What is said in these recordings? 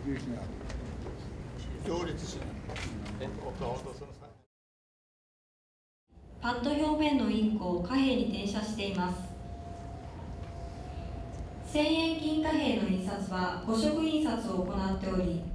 有志が擁立しパッド表面のインクを貨幣に転写しています。1000円金貨幣の印刷は5色印刷を行っており、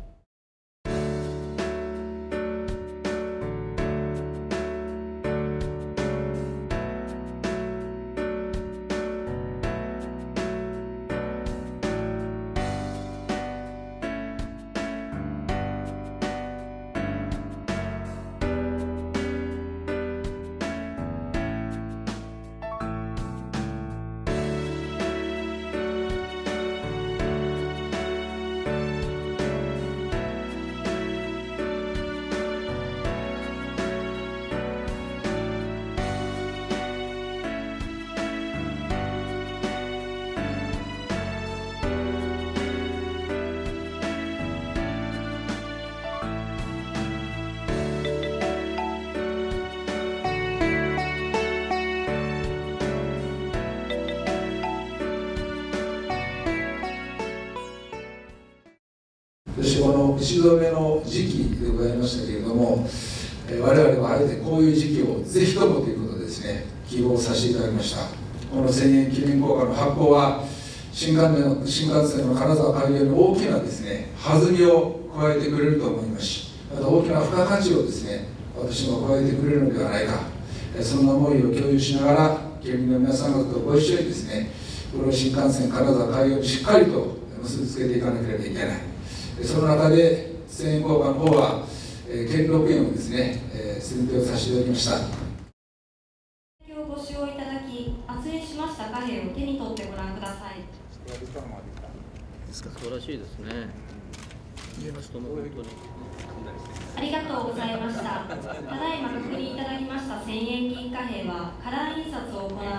そしてこの打ち止めの時期でございましたけれども、我々はあえてこういう時期をぜひともということでですね、希望させていただきました。この1000円記念硬貨の発行は新幹線の金沢開業に大きなですね、弾みを加えてくれると思いますし、また大きな付加価値をですね、私も加えてくれるのではないか、そんな思いを共有しながら、県民の皆さん方とご一緒にですね、この新幹線金沢開業にしっかりと結びつけていかなければいけない。その中で1000円硬貨の方は、兼六円をですね、選定をさせていただきました。 今日ご使用いただき、圧印しました貨幣を手に取ってご覧ください。 素晴らしいですね。見えますとも本当に。 ありがとうございました。ただいま確認いただきました1000円金貨幣はカラー印刷を行っ